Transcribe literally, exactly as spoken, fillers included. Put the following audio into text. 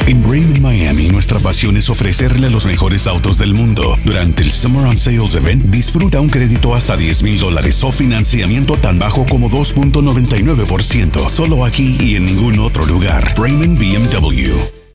En Raymond Miami, nuestra pasión es ofrecerle los mejores autos del mundo. Durante el Summer on Sales Event, disfruta un crédito hasta diez mil dólares o financiamiento tan bajo como dos punto noventa y nueve por ciento. Solo aquí y en ningún otro lugar. Raymond B M W.